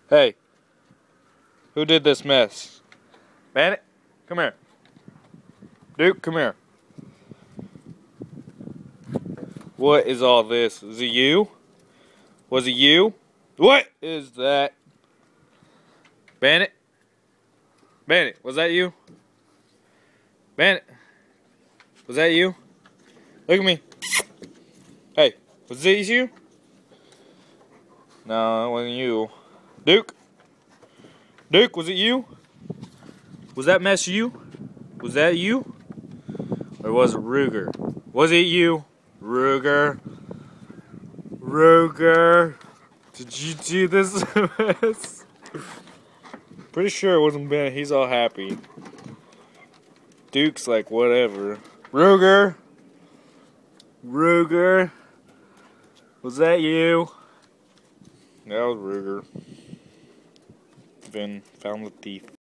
Hey, who did this mess? Bandit, come here. Duke, come here. What is all this? Is it you? Was it you? What is that? Bandit? Bandit, was that you? Bandit, was that you? Look at me. Hey, was this you? No, it wasn't you. Duke? Duke, was it you? Was that mess you? Was that you? Or was it Ruger? Was it you? Ruger? Ruger? Did you do this mess? Pretty sure it wasn't Ben. He's all happy. Duke's like, whatever. Ruger? Ruger? Was that you? That was Ruger. Vin found the thief.